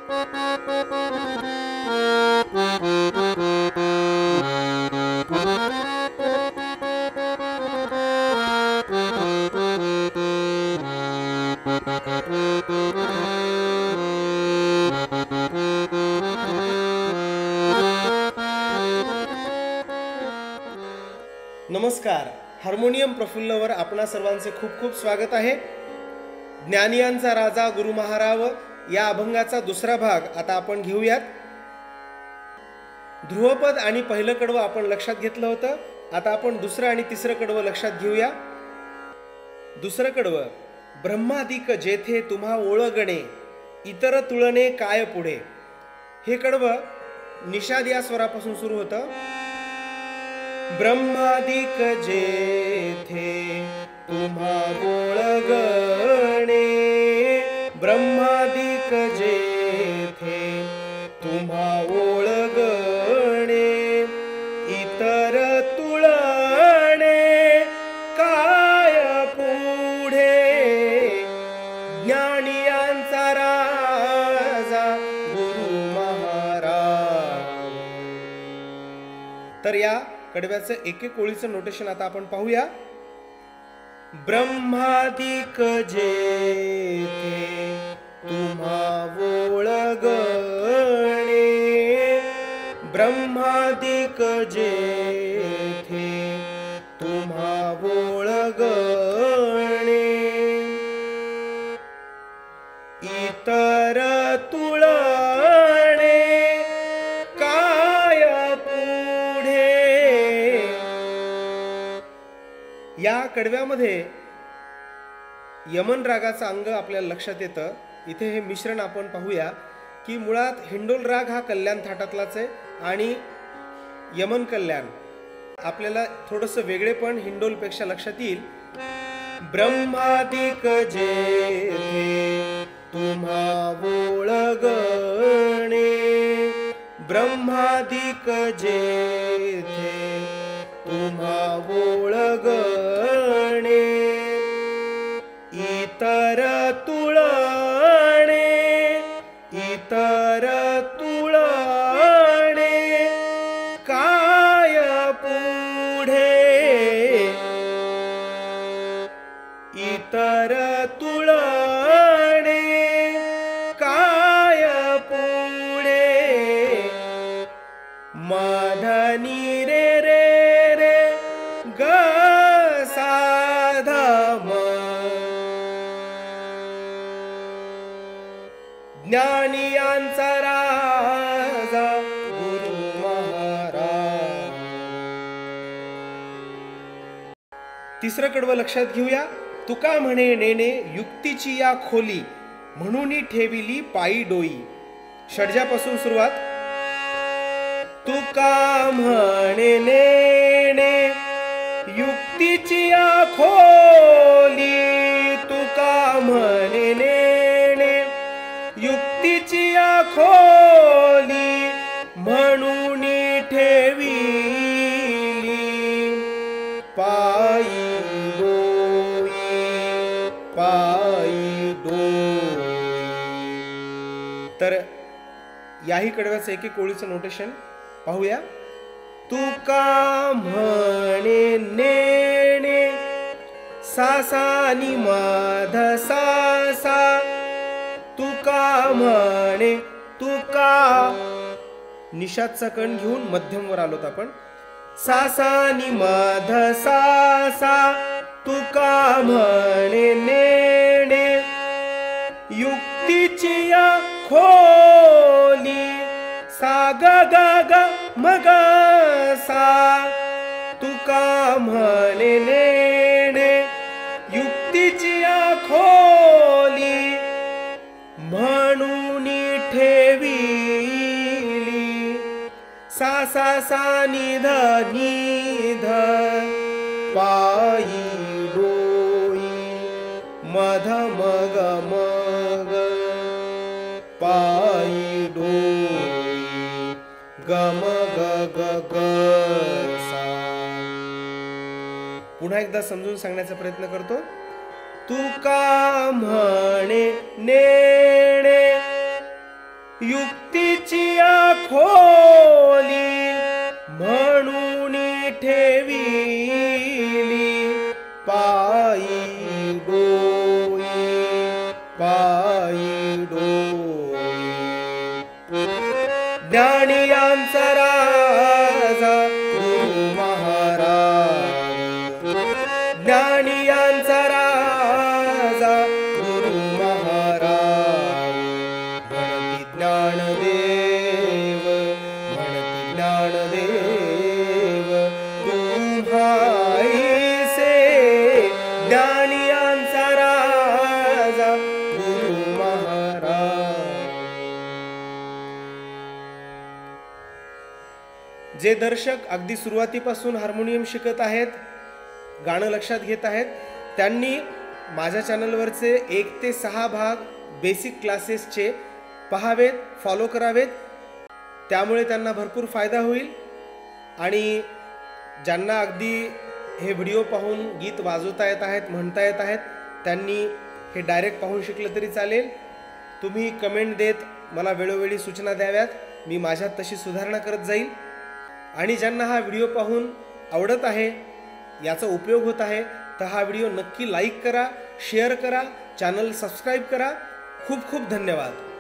नमस्कार. हार्मोनियम प्रफुल्लवर आपणा सर्वांचे खूप खूप स्वागत आहे. ज्ञानियांचा राजा गुरु महाराव या अभंगाचा दुसरा भाग आता आपण घेऊयात. ध्रुवपद आणि पहिलं कडवं आपण लक्षात घेतलं होतं. आता आपण दुसरं आणि तिसरं कडवं लक्षात घेऊया. दुसरं कडवं, ब्रह्मादिक जेथे तुम्हा ओळगणे, इतर तुळणे काय पुढे. हे कडवं निषाद या स्वरापासून सुरू होतं. ब्रह्मादिक जेथे तुम्हा ओळगणे, ब्रह्मादिक जेथे तुम्हा ओळगणे, इतर तुळणे काय पुढे. ज्ञानियांचा राजा गुरु महाराव. तर या कडव्याचं एक एक ओळीचं नोटेशन आता आपण पाहूया. ब्रह्मादिक जेथे तुम्हा ओळगणे, ब्रह्मादिक जेथे तुम्हा ओळगणे, इतर तुळणे काय पुढे. या कडव्यामध्ये यमन रागाचं अंग आपल्याला लक्षात येतं. इथे हे मिश्रण आपण पाहूया की मुळात हिंडोल राग हा कल्याण थाटातलाच आहे आणि यमन कल्याण आपल्याला थोडंसं वेगळेपण हिंडोलपेक्षा लक्षात येईल. ब्रह्मादिक जेथे तुम्हा ओळगणे, ब्रह्मादिक जेथे तुम्हा ओळगणे, इतर तुळणे, इतर तुळणे काय पुढे, इतर तुळणे काय पुढे. मधनी रे रे रे ग साधम, ज्ञानियांचा राजा गुरु महाराज. तिसरं कडवं लक्षात घेऊया. तुका म्हणे नेणे युक्तीची या खोली, म्हणून ठेविली पायी डोई. षड्जापासून सुरुवात. तुका म्हणे नेणे युक्तीची या खोली, तुका म्हणे नेणे युक्तीची या खोली, म्हणून ठेविली पायी डोई, पायी डोई. तर याही कडव्याचं एक एक ओळीचं नोटेशन पाहूया. तुका म्हणे नेणे सासा नि माध सासा, तुका म्हणे, तुका निषादचा कण घेऊन मध्यमवर आलोत आपण. सासा नि माध सासा, तुका म्हणे नेणे युक्तीची या खोली, सा ग ग ग मग सा, तुका म्हणे नेणे युक्तीची या खोली, म्हणून ठेविली सा सा सा निध निध पायी डोई, मध मग मग पायी डोई, गम ग ग ग सा. पुन्हा एकदा समजून सांगण्याचा प्रयत्न करतो. तुका म्हणे नेणे युक्तीची खोली म्हणून ठेविली पायी डोई पायी डोई ज्ञानियांचा राजा गुरु महाराज ज्ञानियांचा राजा गुरु महाराज म्हणती ज्ञानदेव म्हणती ज्ञानदेव तुम्हाईसे ज्ञानियांचा राजा गुरु महाराज। जे दर्शक अगदी सुरुवातीपासून हार्मोनियम शिकत आहेत, गाणं लक्षात घेत आहेत, त्यांनी माझ्या चॅनलवरचे 1 ते 6 भाग बेसिक क्लासेसचे पहावेत, फॉलो करावेत। त्यामुळे त्यांना भरपूर फायदा होईल। आणि ज्यांना अगदी हे व्हिडिओ पाहून गीत वाजवता येत आहेत, म्हणता येत आहेत, त्यांनी हे डायरेक्ट पाहून शिकलं तरी चालेल। तुम्ही कमेंट देत मला वेळोवेळी सूचना द्याव्यात, मी माझ्यात तशी सुधारणा करत जाईल। आणि ज्यांना हा व्हिडिओ पाहून आवडत आहे, याचा उपयोग होत आहे, तर हा व्हिडिओ नक्की लाईक करा, शेअर करा, चॅनल सबस्क्राईब करा। खूप खूप धन्यवाद।